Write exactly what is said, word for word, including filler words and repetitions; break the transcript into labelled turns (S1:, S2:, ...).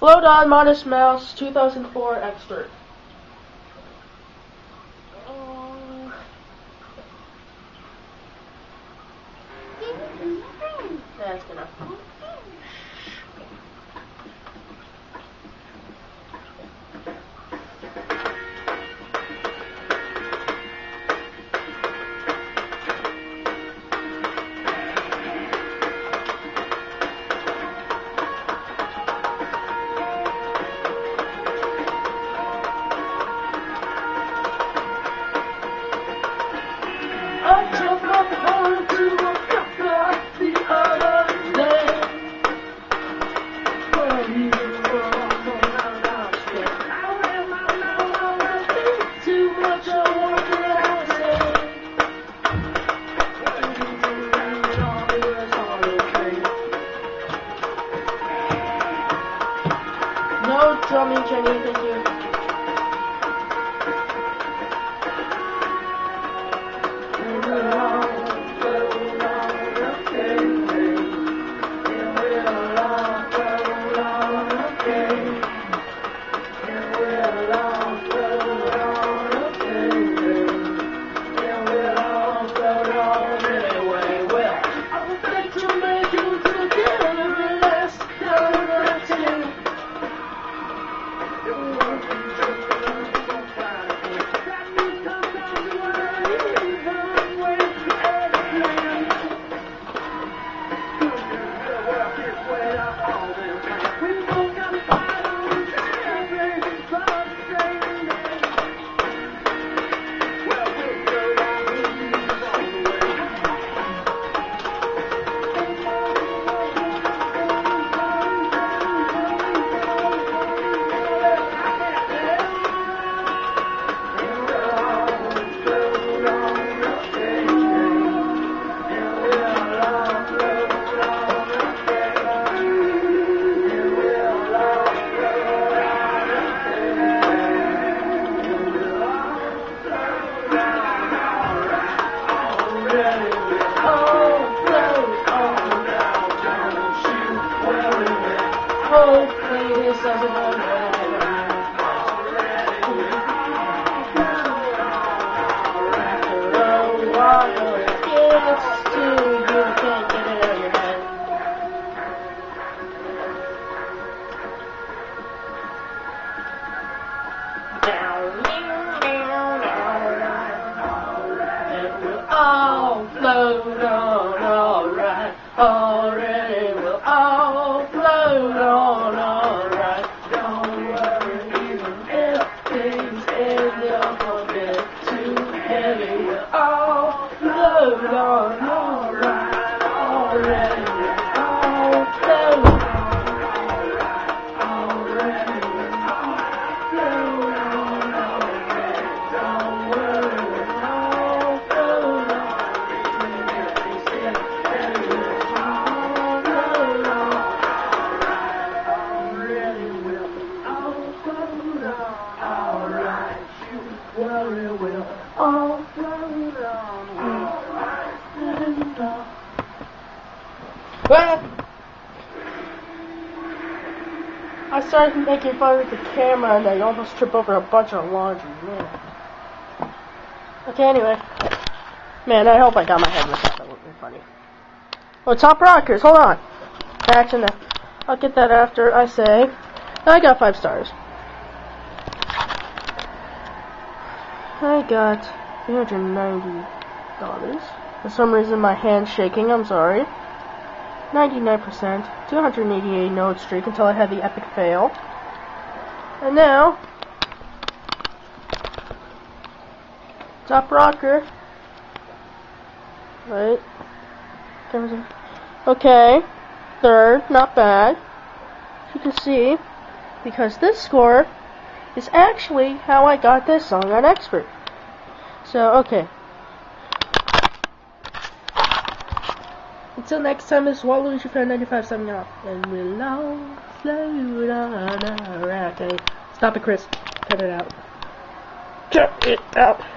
S1: Float on Modest Mouse two thousand four Expert. That's enough. I took my phone to a cafe the other day. When you were around, I ran my mouth, I think too much of what I said. It was all okay. No drumming, Jenny, thank you. Hopefully this doesn't go all float on, alright. Already we'll all float on, alright. Don't worry, even if things end up a bit too heavy, we'll all float on, alright. Already we'll all float on, alright. Already we'll all float on, alright. Don't worry, we'll all float on. Worry will all float on. Well, I started making fun with the camera and I almost tripped over a bunch of laundry. Man. Okay, anyway. Man, I hope I got my head with that. That would be funny. Oh, Top Rockers, hold on. Action that. I'll get that after I say I got five stars. I got three hundred ninety dollars. For some reason my hand's shaking, I'm sorry. ninety-nine percent, two hundred eighty-eight note streak until I had the epic fail. And now, Top Rocker. Right. Okay. Third, not bad. You can see, because this score is actually how I got this song on Expert. So, okay. Until next time, this is Waluigi Fan ninety-five signing off. And we'll all float on our okay. Stop it, Chris. Cut it out. Cut it out.